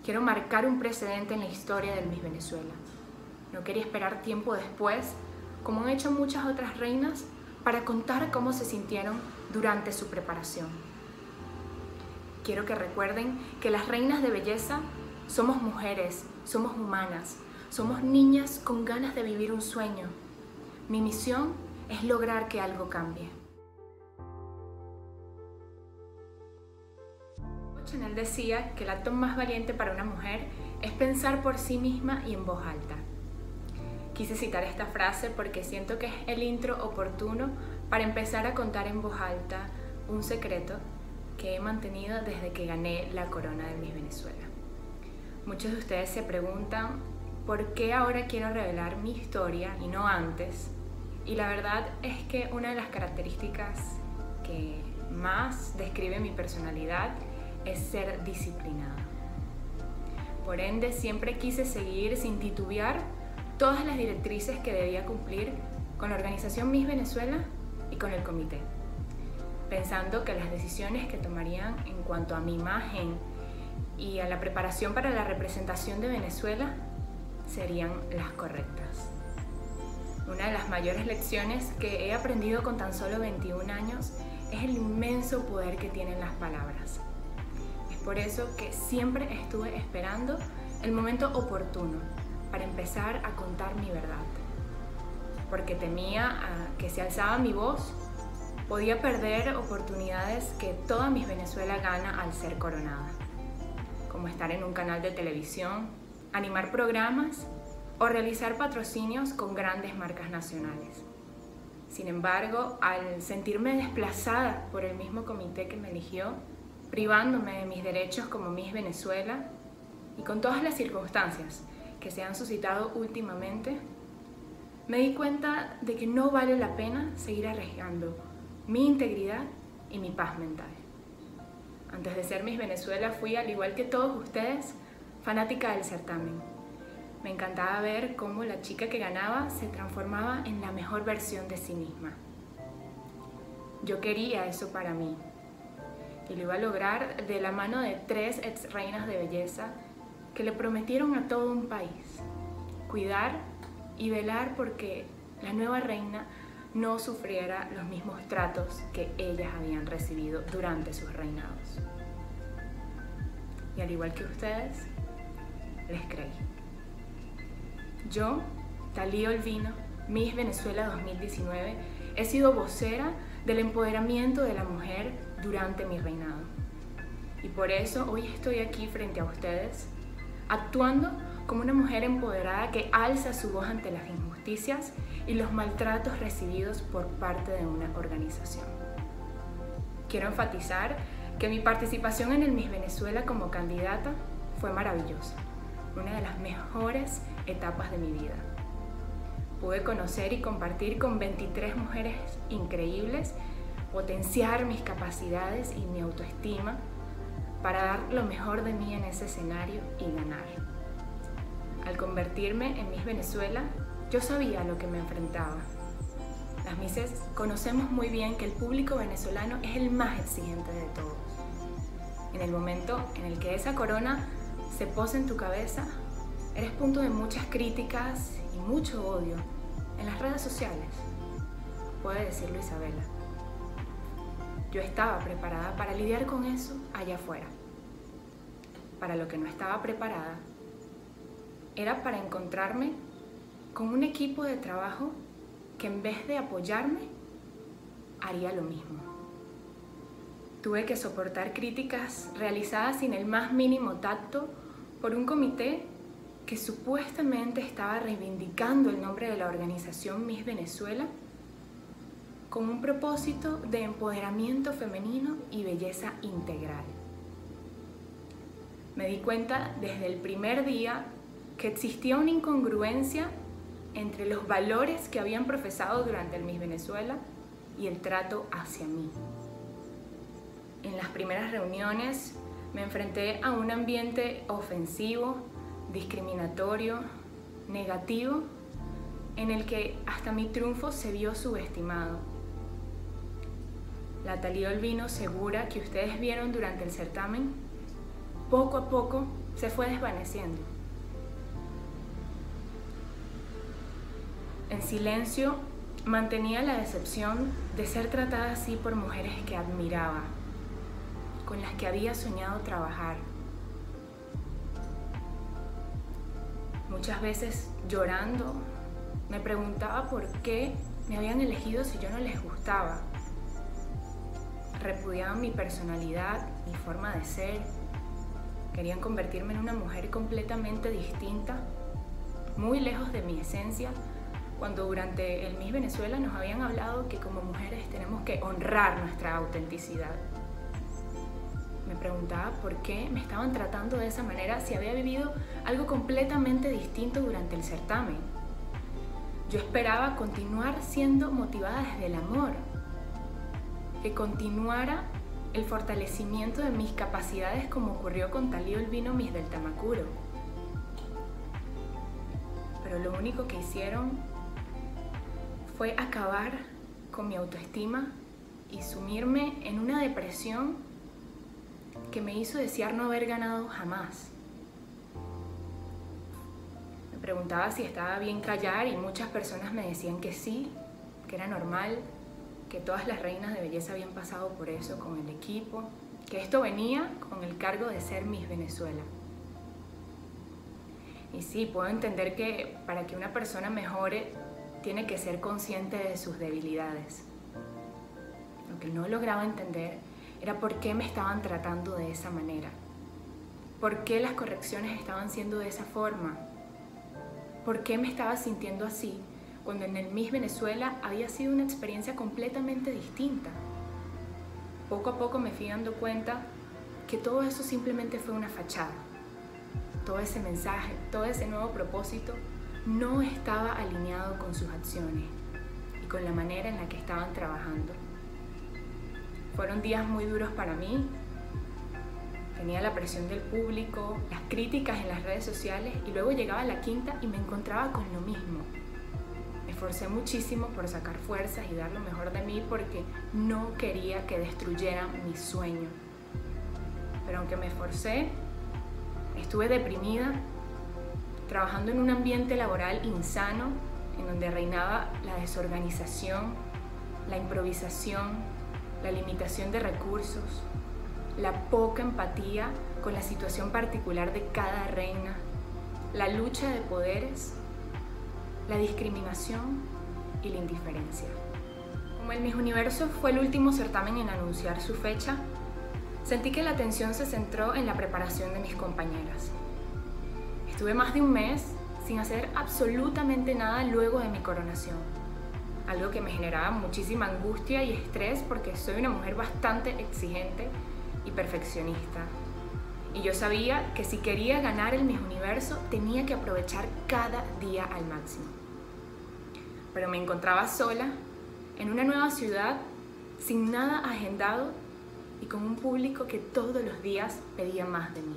Quiero marcar un precedente en la historia del Miss Venezuela. No quería esperar tiempo después, como han hecho muchas otras reinas, para contar cómo se sintieron durante su preparación. Quiero que recuerden que las reinas de belleza somos mujeres, somos humanas, somos niñas con ganas de vivir un sueño. Mi misión es lograr que algo cambie. Chanel decía que el acto más valiente para una mujer es pensar por sí misma y en voz alta. Quise citar esta frase porque siento que es el intro oportuno para empezar a contar en voz alta un secreto que he mantenido desde que gané la corona de Miss Venezuela. Muchos de ustedes se preguntan por qué ahora quiero revelar mi historia y no antes. Y la verdad es que una de las características que más describe mi personalidad es ser disciplinada. Por ende, siempre quise seguir sin titubear todas las directrices que debía cumplir con la organización Miss Venezuela y con el comité, pensando que las decisiones que tomarían en cuanto a mi imagen y a la preparación para la representación de Venezuela serían las correctas. Una de las mayores lecciones que he aprendido con tan solo 21 años es el inmenso poder que tienen las palabras. Es por eso que siempre estuve esperando el momento oportuno para empezar a contar mi verdad, porque temía que si alzaba mi voz podía perder oportunidades que toda Miss Venezuela gana al ser coronada, como estar en un canal de televisión, animar programas o realizar patrocinios con grandes marcas nacionales. Sin embargo, al sentirme desplazada por el mismo comité que me eligió, privándome de mis derechos como Miss Venezuela y con todas las circunstancias que se han suscitado últimamente, me di cuenta de que no vale la pena seguir arriesgando mi integridad y mi paz mental. Antes de ser Miss Venezuela fui, al igual que todos ustedes, fanática del certamen. Me encantaba ver cómo la chica que ganaba se transformaba en la mejor versión de sí misma. Yo quería eso para mí y lo iba a lograr de la mano de 3 ex reinas de belleza que le prometieron a todo un país cuidar y velar porque la nueva reina no sufriera los mismos tratos que ellas habían recibido durante sus reinados. Y al igual que ustedes, les creí. Yo, Thalía Olvino, Miss Venezuela 2019, he sido vocera del empoderamiento de la mujer durante mi reinado. Y por eso hoy estoy aquí frente a ustedes, actuando como una mujer empoderada que alza su voz ante las injusticias y los maltratos recibidos por parte de una organización. Quiero enfatizar que mi participación en el Miss Venezuela como candidata fue maravillosa, una de las mejores etapas de mi vida. Pude conocer y compartir con 23 mujeres increíbles, potenciar mis capacidades y mi autoestima para dar lo mejor de mí en ese escenario y ganar. Al convertirme en Miss Venezuela, yo sabía a lo que me enfrentaba. Las Misses conocemos muy bien que el público venezolano es el más exigente de todos. En el momento en el que esa corona se posa en tu cabeza, eres punto de muchas críticas y mucho odio en las redes sociales, puede decirlo Isabela. Yo estaba preparada para lidiar con eso allá afuera. Para lo que no estaba preparada era para encontrarme con un equipo de trabajo que en vez de apoyarme, haría lo mismo. Tuve que soportar críticas realizadas sin el más mínimo tacto por un comité que supuestamente estaba reivindicando el nombre de la organización Miss Venezuela con un propósito de empoderamiento femenino y belleza integral. Me di cuenta desde el primer día que existía una incongruencia entre los valores que habían profesado durante el Miss Venezuela y el trato hacia mí. En las primeras reuniones me enfrenté a un ambiente ofensivo, discriminatorio, negativo, en el que hasta mi triunfo se vio subestimado. La Thalía Olvino segura que ustedes vieron durante el certamen poco a poco se fue desvaneciendo. En silencio mantenía la decepción de ser tratada así por mujeres que admiraba, con las que había soñado trabajar. Muchas veces llorando me preguntaba por qué me habían elegido si yo no les gustaba. Repudiaban mi personalidad, mi forma de ser. Querían convertirme en una mujer completamente distinta, muy lejos de mi esencia, cuando durante el Miss Venezuela nos habían hablado que como mujeres tenemos que honrar nuestra autenticidad. Me preguntaba por qué me estaban tratando de esa manera si había vivido algo completamente distinto durante el certamen. Yo esperaba continuar siendo motivada desde el amor, que continuara el fortalecimiento de mis capacidades como ocurrió con Talía Olvino, Miss del Tamacuro. Pero lo único que hicieron fue acabar con mi autoestima y sumirme en una depresión que me hizo desear no haber ganado jamás. Me preguntaba si estaba bien callar y muchas personas me decían que sí, que era normal, que todas las reinas de belleza habían pasado por eso con el equipo, que esto venía con el cargo de ser Miss Venezuela. Y sí, puedo entender que para que una persona mejore tiene que ser consciente de sus debilidades. Lo que no lograba entender era por qué me estaban tratando de esa manera, por qué las correcciones estaban siendo de esa forma, por qué me estaba sintiendo así, cuando en el Miss Venezuela había sido una experiencia completamente distinta. Poco a poco me fui dando cuenta que todo eso simplemente fue una fachada. Todo ese mensaje, todo ese nuevo propósito no estaba alineado con sus acciones y con la manera en la que estaban trabajando. Fueron días muy duros para mí. Tenía la presión del público, las críticas en las redes sociales y luego llegaba la quinta y me encontraba con lo mismo. Me esforcé muchísimo por sacar fuerzas y dar lo mejor de mí porque no quería que destruyeran mi sueño. Pero aunque me esforcé, estuve deprimida, trabajando en un ambiente laboral insano, en donde reinaba la desorganización, la improvisación, la limitación de recursos, la poca empatía con la situación particular de cada reina, la lucha de poderes, la discriminación y la indiferencia. Como el Miss Universo fue el último certamen en anunciar su fecha, sentí que la atención se centró en la preparación de mis compañeras. Estuve más de un mes sin hacer absolutamente nada luego de mi coronación, algo que me generaba muchísima angustia y estrés porque soy una mujer bastante exigente y perfeccionista. Y yo sabía que si quería ganar el Miss Universo tenía que aprovechar cada día al máximo. Pero me encontraba sola, en una nueva ciudad, sin nada agendado y con un público que todos los días pedía más de mí.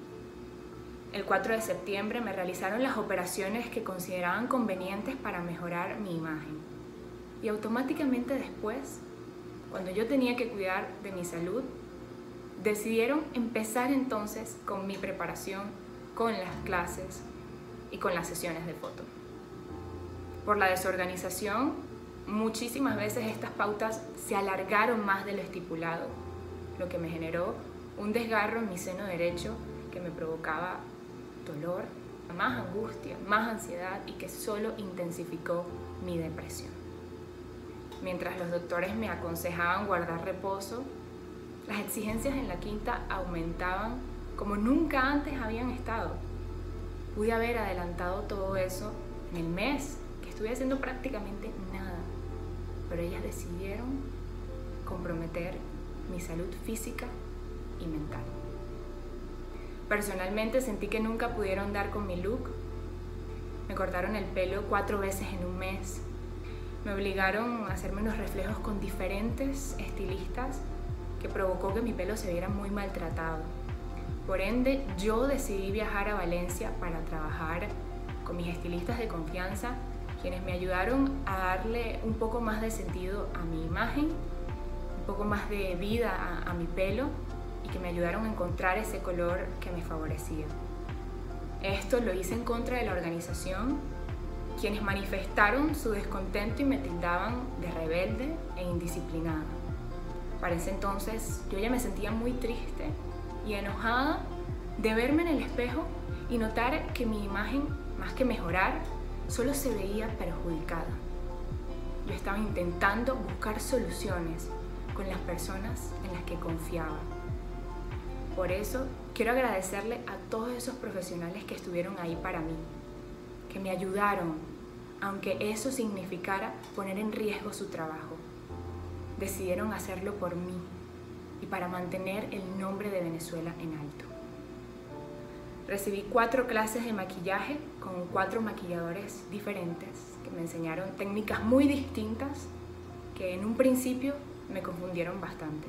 El 4 de septiembre me realizaron las operaciones que consideraban convenientes para mejorar mi imagen. Y automáticamente después, cuando yo tenía que cuidar de mi salud, decidieron empezar entonces con mi preparación, con las clases y con las sesiones de foto. Por la desorganización, muchísimas veces estas pautas se alargaron más de lo estipulado, lo que me generó un desgarro en mi seno derecho que me provocaba dolor, más angustia, más ansiedad y que solo intensificó mi depresión. Mientras los doctores me aconsejaban guardar reposo, las exigencias en la quinta aumentaban como nunca antes habían estado. Pude haber adelantado todo eso en el mes que estuve haciendo prácticamente nada, pero ellas decidieron comprometer mi salud física y mental. Personalmente sentí que nunca pudieron dar con mi look. Me cortaron el pelo 4 veces en un mes. Me obligaron a hacerme unos reflejos con diferentes estilistas que provocó que mi pelo se viera muy maltratado. Por ende, yo decidí viajar a Valencia para trabajar con mis estilistas de confianza, quienes me ayudaron a darle un poco más de sentido a mi imagen, un poco más de vida a mi pelo y y que me ayudaron a encontrar ese color que me favorecía. Esto lo hice en contra de la organización, quienes manifestaron su descontento y me tildaban de rebelde e indisciplinada. Para ese entonces yo ya me sentía muy triste y enojada de verme en el espejo y notar que mi imagen, más que mejorar, solo se veía perjudicada. Yo estaba intentando buscar soluciones con las personas en las que confiaba. Por eso quiero agradecerle a todos esos profesionales que estuvieron ahí para mí, que me ayudaron, aunque eso significara poner en riesgo su trabajo. Decidieron hacerlo por mí y para mantener el nombre de Venezuela en alto. Recibí 4 clases de maquillaje con 4 maquilladores diferentes que me enseñaron técnicas muy distintas que en un principio me confundieron bastante.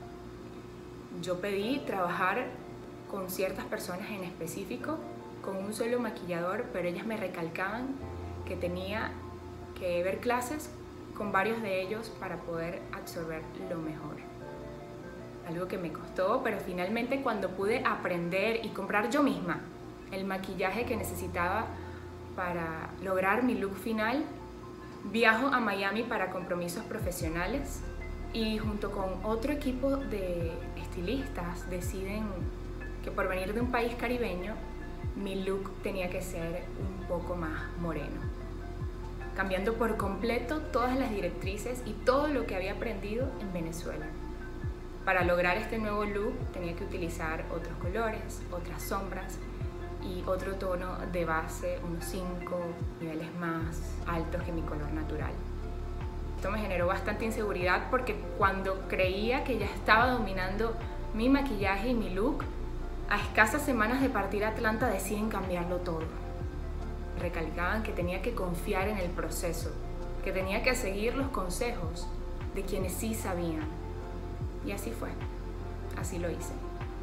Yo pedí trabajar con ciertas personas en específico, con un solo maquillador, pero ellas me recalcaban que tenía que ver clases con varios de ellos para poder absorber lo mejor. Algo que me costó, pero finalmente cuando pude aprender y comprar yo misma el maquillaje que necesitaba para lograr mi look final, viajo a Miami para compromisos profesionales y junto con otro equipo de estilistas deciden que por venir de un país caribeño mi look tenía que ser un poco más moreno, cambiando por completo todas las directrices y todo lo que había aprendido en Venezuela. Para lograr este nuevo look tenía que utilizar otros colores, otras sombras y otro tono de base, unos 5 niveles más altos que mi color natural. Esto me generó bastante inseguridad porque cuando creía que ya estaba dominando mi maquillaje y mi look, a escasas semanas de partir a Atlanta deciden cambiarlo todo. Recalcaban que tenía que confiar en el proceso, que tenía que seguir los consejos de quienes sí sabían. Y así fue, así lo hice.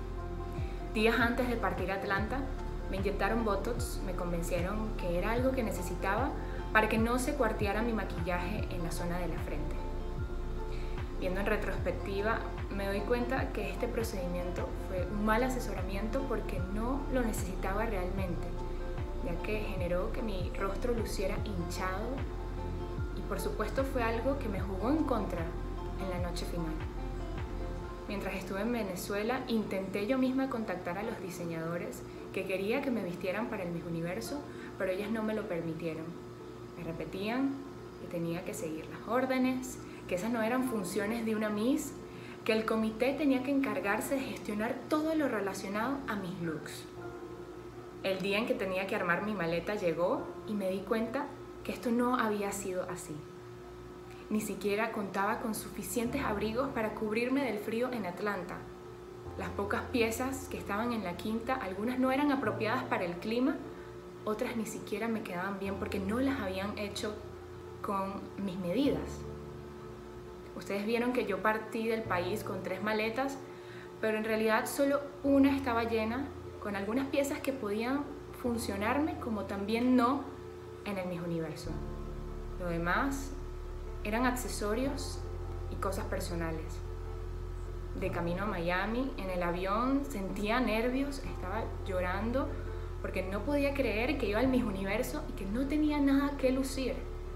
Días antes de partir a Atlanta, me inyectaron Botox, me convencieron que era algo que necesitaba para que no se cuarteara mi maquillaje en la zona de la frente. Viendo en retrospectiva, me doy cuenta que este procedimiento fue un mal asesoramiento porque no lo necesitaba realmente, ya que generó que mi rostro luciera hinchado y por supuesto fue algo que me jugó en contra en la noche final. Mientras estuve en Venezuela, intenté yo misma contactar a los diseñadores que quería que me vistieran para el Miss Universo, pero ellas no me lo permitieron. Me repetían que tenía que seguir las órdenes, que esas no eran funciones de una Miss, que el comité tenía que encargarse de gestionar todo lo relacionado a mis looks. El día en que tenía que armar mi maleta llegó y me di cuenta que esto no había sido así. Ni siquiera contaba con suficientes abrigos para cubrirme del frío en Atlanta. Las pocas piezas que estaban en la quinta, algunas no eran apropiadas para el clima, otras ni siquiera me quedaban bien porque no las habían hecho con mis medidas. Ustedes vieron que yo partí del país con 3 maletas, pero en realidad solo una estaba llena, con algunas piezas que podían funcionarme como también no en el Miss Universo. Lo demás eran accesorios y cosas personales. De camino a Miami, en el avión, sentía nervios, estaba llorando porque no podía creer que iba al Miss Universo y que no tenía nada que lucir.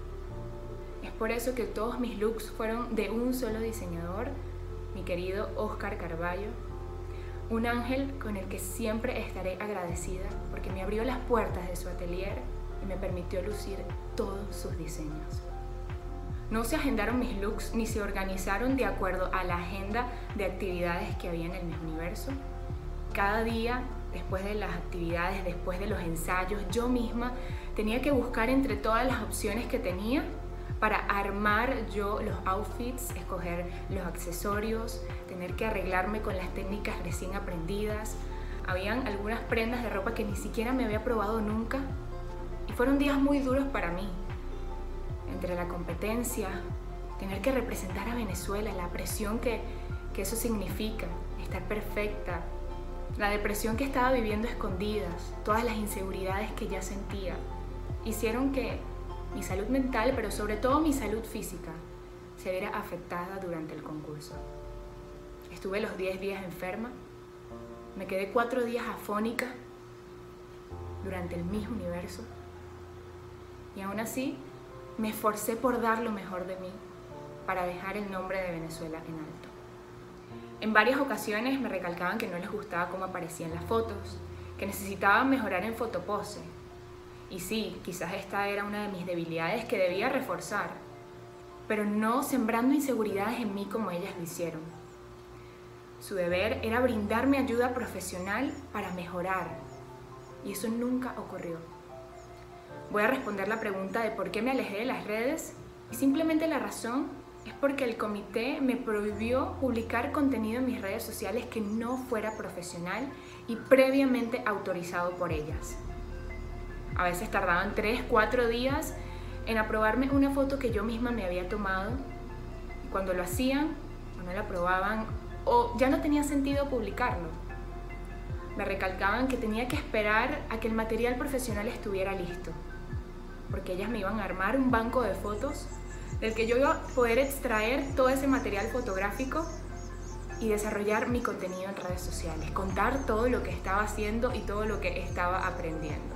Es por eso que todos mis looks fueron de un solo diseñador, mi querido Oscar Carballo, un ángel con el que siempre estaré agradecida porque me abrió las puertas de su atelier y me permitió lucir todos sus diseños. No se agendaron mis looks ni se organizaron de acuerdo a la agenda de actividades que había en el Miss Universo. Cada día, después de las actividades, después de los ensayos, yo misma tenía que buscar entre todas las opciones que tenía para armar yo los outfits, escoger los accesorios, tener que arreglarme con las técnicas recién aprendidas. Habían algunas prendas de ropa que ni siquiera me había probado nunca y fueron días muy duros para mí. Entre la competencia, tener que representar a Venezuela, la presión que eso significa, estar perfecta, la depresión que estaba viviendo a escondidas, todas las inseguridades que ya sentía, hicieron que mi salud mental, pero sobre todo mi salud física, se viera afectada durante el concurso. Estuve los 10 días enferma, Me quedé 4 días afónica durante el Miss Universo y aún así me esforcé por dar lo mejor de mí para dejar el nombre de Venezuela en alto. En varias ocasiones me recalcaban que no les gustaba cómo aparecían las fotos, que necesitaban mejorar en fotopose. Y sí, quizás esta era una de mis debilidades que debía reforzar, pero no sembrando inseguridades en mí como ellas lo hicieron. Su deber era brindarme ayuda profesional para mejorar, y eso nunca ocurrió. Voy a responder la pregunta de por qué me alejé de las redes, y simplemente la razón es porque el comité me prohibió publicar contenido en mis redes sociales que no fuera profesional y previamente autorizado por ellas. A veces tardaban 3-4 días en aprobarme una foto que yo misma me había tomado, y cuando lo hacían o no la aprobaban o ya no tenía sentido publicarlo. Me recalcaban que tenía que esperar a que el material profesional estuviera listo, porque ellas me iban a armar un banco de fotos del que yo iba a poder extraer todo ese material fotográfico y desarrollar mi contenido en redes sociales, contar todo lo que estaba haciendo y todo lo que estaba aprendiendo.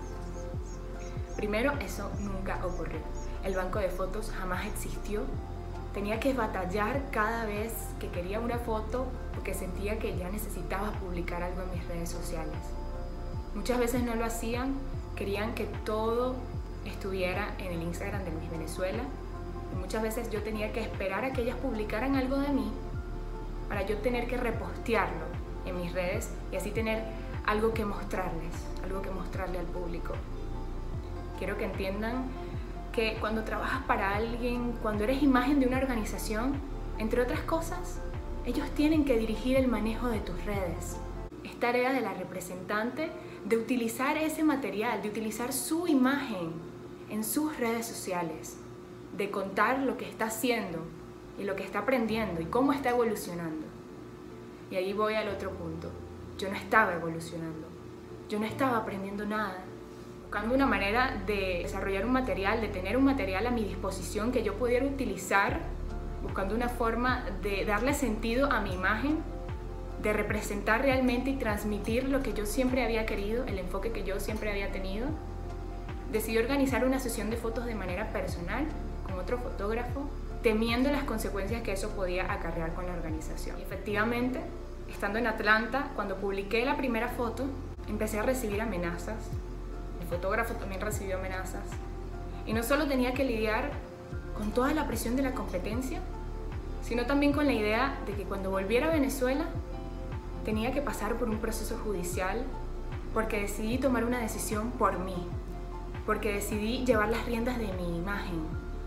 Primero, eso nunca ocurrió. El banco de fotos jamás existió. Tenía que batallar cada vez que quería una foto porque sentía que ya necesitaba publicar algo en mis redes sociales. Muchas veces no lo hacían, querían que todo estuviera en el Instagram de Miss Venezuela, y muchas veces yo tenía que esperar a que ellas publicaran algo de mí para yo tener que repostearlo en mis redes y así tener algo que mostrarles, algo que mostrarle al público. Quiero que entiendan que cuando trabajas para alguien, cuando eres imagen de una organización, entre otras cosas, ellos tienen que dirigir el manejo de tus redes. Es tarea de la representante de utilizar ese material, de utilizar su imagen en sus redes sociales, de contar lo que está haciendo y lo que está aprendiendo y cómo está evolucionando. Y ahí voy al otro punto. Yo no estaba evolucionando, yo no estaba aprendiendo nada. Buscando una manera de desarrollar un material, de tener un material a mi disposición que yo pudiera utilizar, buscando una forma de darle sentido a mi imagen, de representar realmente y transmitir lo que yo siempre había querido, el enfoque que yo siempre había tenido. Decidí organizar una sesión de fotos de manera personal con otro fotógrafo, temiendo las consecuencias que eso podía acarrear con la organización. Y efectivamente, estando en Atlanta, cuando publiqué la primera foto, empecé a recibir amenazas. El fotógrafo también recibió amenazas. Y no solo tenía que lidiar con toda la presión de la competencia, sino también con la idea de que cuando volviera a Venezuela tenía que pasar por un proceso judicial porque decidí tomar una decisión por mí, porque decidí llevar las riendas de mi imagen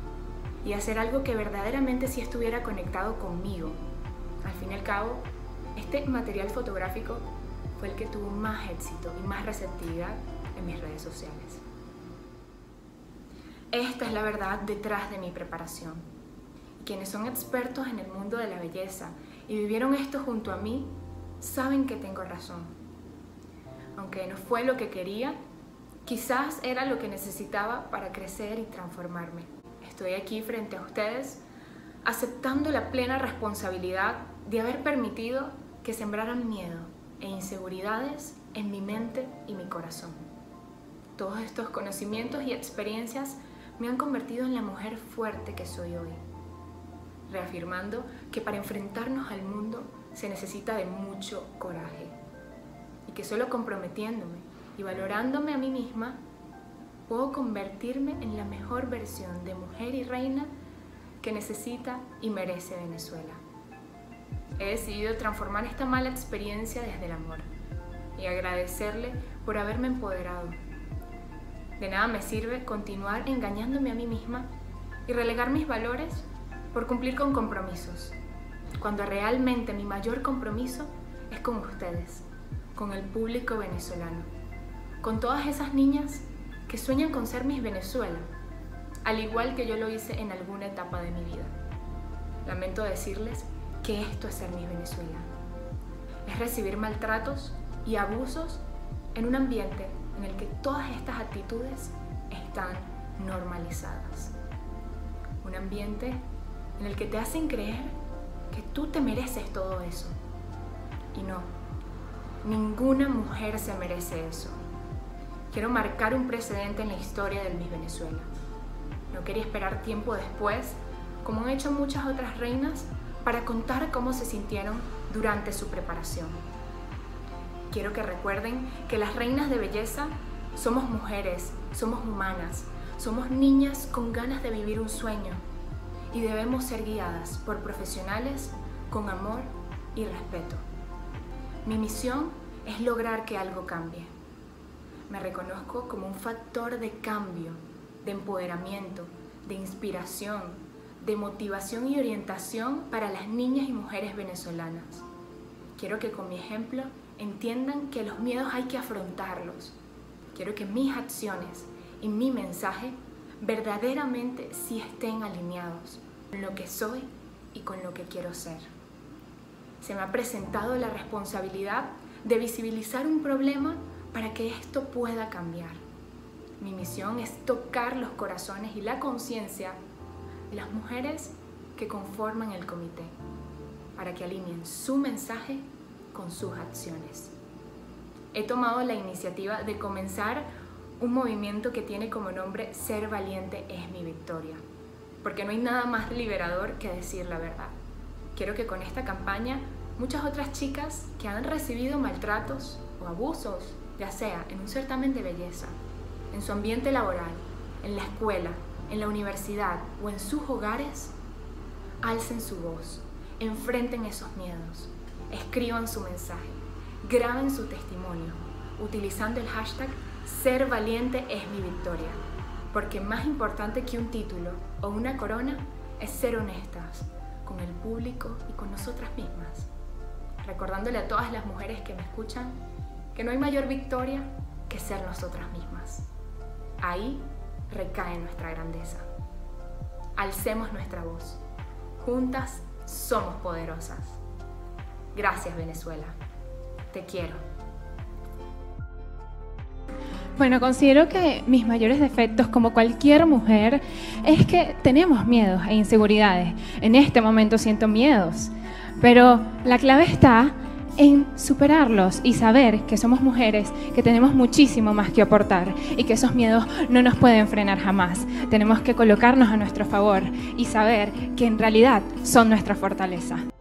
y hacer algo que verdaderamente sí estuviera conectado conmigo. Al fin y al cabo, este material fotográfico fue el que tuvo más éxito y más receptividad en mis redes sociales. Esta es la verdad detrás de mi preparación. Quienes son expertos en el mundo de la belleza y vivieron esto junto a mí, saben que tengo razón. Aunque no fue lo que quería, quizás era lo que necesitaba para crecer y transformarme. Estoy aquí frente a ustedes, aceptando la plena responsabilidad de haber permitido que sembraran miedo e inseguridades en mi mente y mi corazón. Todos estos conocimientos y experiencias me han convertido en la mujer fuerte que soy hoy, reafirmando que para enfrentarnos al mundo se necesita de mucho coraje y que solo comprometiéndome y valorándome a mí misma puedo convertirme en la mejor versión de mujer y reina que necesita y merece Venezuela. He decidido transformar esta mala experiencia desde el amor y agradecerle por haberme empoderado. De nada me sirve continuar engañándome a mí misma y relegar mis valores por cumplir con compromisos, cuando realmente mi mayor compromiso es con ustedes, con el público venezolano, con todas esas niñas que sueñan con ser Miss Venezuela, al igual que yo lo hice en alguna etapa de mi vida. Lamento decirles que esto es ser Miss Venezuela. Es recibir maltratos y abusos en un ambiente en el que todas estas actitudes están normalizadas. Un ambiente en el que te hacen creer que tú te mereces todo eso. Y no, Ninguna mujer se merece eso. Quiero marcar un precedente en la historia del Miss Venezuela. No quería esperar tiempo después, como han hecho muchas otras reinas, para contar cómo se sintieron durante su preparación. Quiero que recuerden que las reinas de belleza somos mujeres, somos humanas, somos niñas con ganas de vivir un sueño y debemos ser guiadas por profesionales con amor y respeto. Mi misión es lograr que algo cambie. Me reconozco como un factor de cambio, de empoderamiento, de inspiración, de motivación y orientación para las niñas y mujeres venezolanas. Quiero que con mi ejemplo entiendan que los miedos hay que afrontarlos. Quiero que mis acciones y mi mensaje verdaderamente sí estén alineados con lo que soy y con lo que quiero ser. Se me ha presentado la responsabilidad de visibilizar un problema para que esto pueda cambiar. Mi misión es tocar los corazones y la conciencia de las mujeres que conforman el comité, para que alineen su mensaje con sus acciones. He tomado la iniciativa de comenzar un movimiento que tiene como nombre Ser valiente es mi victoria, porque no hay nada más liberador que decir la verdad. Quiero que con esta campaña muchas otras chicas que han recibido maltratos o abusos, ya sea en un certamen de belleza, en su ambiente laboral, en la escuela, en la universidad o en sus hogares, alcen su voz, enfrenten esos miedos, escriban su mensaje, graben su testimonio, utilizando el hashtag Ser valiente es mi victoria, porque más importante que un título o una corona es ser honestas con el público y con nosotras mismas, recordándole a todas las mujeres que me escuchan que no hay mayor victoria que ser nosotras mismas. Ahí recae nuestra grandeza. Alcemos nuestra voz. Juntas somos poderosas. Gracias, Venezuela. Te quiero. Bueno, considero que mis mayores defectos, como cualquier mujer, es que tenemos miedos e inseguridades. En este momento siento miedos, pero la clave está en superarlos y saber que somos mujeres, que tenemos muchísimo más que aportar y que esos miedos no nos pueden frenar jamás. Tenemos que colocarnos a nuestro favor y saber que en realidad son nuestra fortaleza.